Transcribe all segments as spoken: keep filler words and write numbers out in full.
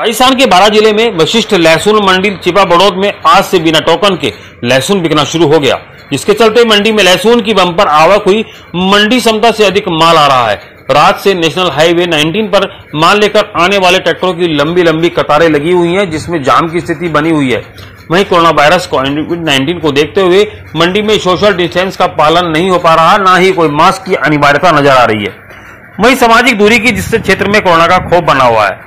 राजस्थान के बारह जिले में वशिष्ठ लहसुन मंडी चिपा बड़ौद में आज से बिना टोकन के लहसुन बिकना शुरू हो गया, जिसके चलते मंडी में लहसुन की बम्पर आवक हुई। मंडी क्षमता से अधिक माल आ रहा है। रात से नेशनल हाईवे उन्नीस पर माल लेकर आने वाले ट्रैक्टरों की लंबी लंबी कतारें लगी हुई हैं, जिसमें जाम की स्थिति बनी हुई है। वहीं कोरोना वायरस कोविड उन्नीस को देखते हुए मंडी में सोशल डिस्टेंस का पालन नहीं हो पा रहा, न ही कोई मास्क की अनिवार्यता नजर आ रही है। वहीं सामाजिक दूरी की जिससे क्षेत्र में कोरोना का खौफ बना हुआ है।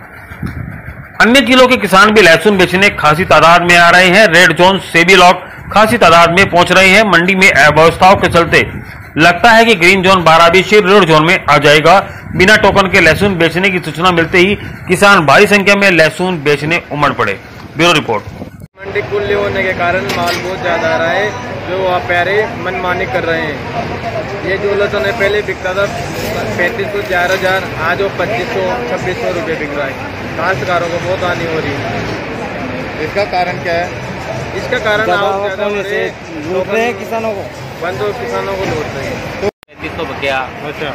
अन्य जिलों के किसान भी लहसुन बेचने खासी तादाद में आ रहे हैं। रेड जोन से भी लोग खासी तादाद में पहुंच रहे हैं। मंडी में अव्यवस्थाओं के चलते लगता है कि ग्रीन जोन बारह भी रेड जोन में आ जाएगा। बिना टोकन के लहसुन बेचने की सूचना मिलते ही किसान भारी संख्या में लहसुन बेचने उमड़ पड़े। Bureau report. मंडी खुली होने के कारण माल बहुत ज्यादा आ रहा है, जो व्यापारी मनमानी कर रहे हैं। ये जो लहसुन है पहले बिकता था पैंतीस सौ चार हजार, आज वो पच्चीस सौ छब्बीस सौ रुपये बिक रहा है। काश्तकारों को बहुत हानि हो रही है। इसका कारण क्या है? इसका कारण आवक ज्यादा होने लूट रहे हैं किसानों को, बंदो किसानों को लूट रहे हैं। पैंतीस सौ क्या? अच्छा,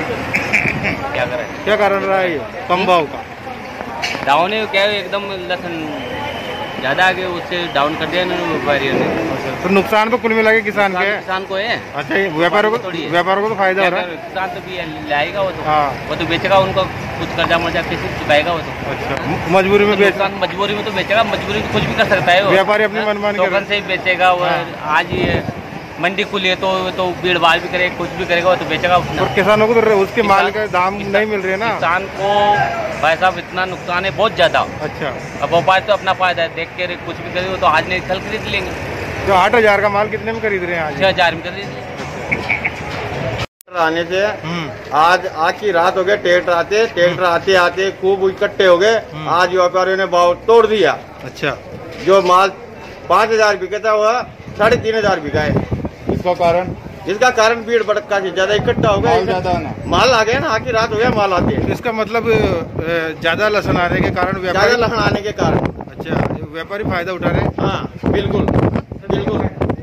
क्या करें? क्या कारण रहा है ये कम भाव का? डाउन है क्या, एकदम लहसुन ज्यादा आगे उससे डाउन कर दिया व्यापारियों ने। अच्छा, तो नुकसान तो कुल मिला के किसान के किसान को है। अच्छा, व्यापारियों को व्यापारियों को तो फायदा हो रहा है। किसान तो भी लाएगा वो तो, हाँ। वो तो बेचेगा, उनको कुछ कर्जा मर्जा किसी चुकाएगा वो तो। अच्छा, मजबूरी में बेच मजबूरी में तो बेचेगा, मजबूरी में कुछ भी कर सकता है। व्यापारी अपनी मनमानी टोकन से ही बेचेगा। आज ये मंडी खुली है तो तो भीड़ भाड़ भी करेगा, कुछ भी करेगा वो तो बेचेगा। और किसानों को तो उसके माल का दाम नहीं मिल रहे ना। किसान को भाई साहब इतना नुकसान है बहुत ज्यादा। अच्छा, अब व्यापार तो अपना फायदा है, देख के कुछ भी करेगा तो आज नहीं कल खरीद लेंगे। तो आठ हजार का माल कितने में खरीद रहे हैं आज? छह हजार में खरीद लेंगे। आने से आज आज की रात हो गए, ट्रैक्टर आते ट्रैक्टर आते आते खूब इकट्ठे हो गए। आज व्यापारियों ने भाव तोड़ दिया। अच्छा, जो माल पाँच हजार बिका था वह साढ़े तीन हजार बिका है। इसका कारण? इसका कारण भीड़ भड़का से ज्यादा इकट्ठा हो गया, ज्यादा ना माल आ गया ना, आखिर रात हो गया माल आते हैं। इसका मतलब ज्यादा लहसुन आने के कारण व्यापारी ज्यादा लहसुन आने के कारण अच्छा व्यापारी फायदा उठा रहे हैं। हाँ बिल्कुल बिल्कुल।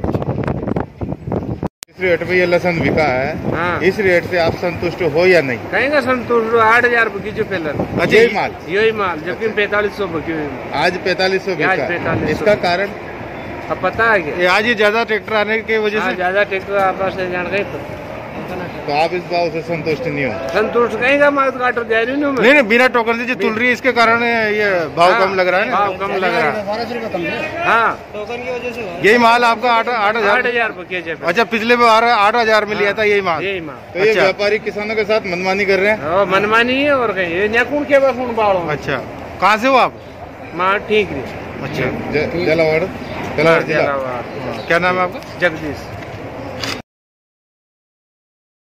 इस रेट पे ये लहसुन बिका है। हाँ। इस रेट से आप संतुष्ट हो या नहीं? कहेंगे संतुष्ट। आठ हजार की जो पहले अच्छा, यही माल यही माल जबकि पैंतालीस सौ बकी हुई आज पैंतालीस सौ बिका। इसका कारण अब पता है कि आज ये ज्यादा ट्रैक्टर आने की वजह से ज्यादा ट्रैक्टर आपस से जान गए। तो आप इस भाव से संतुष्ट नहीं हो? संतुष्ट कहेंगे मार्केट काटर जा रही नहीं नहीं, बिना टोकन से जो तुल रही है इसके कारण ये भाव कम लग रहा है। भाव कम लग रहा है। हाँ, टोकन की वजह से यही माल आपका आठ आठ हजार आठ हजार अच्छा, पिछले बार आठ हजार में लिया था यही माल। यही माल। तो ये व्यापारी किसानों के साथ मनमानी कर रहे हैं। मनमानी है और कहीं न्याकुण के बाखुण बाड़ो। अच्छा, कहाँ से हो आप? माँ ठीक है। अच्छा, जलावाड़। क्या नाम है आपका? जगदीश।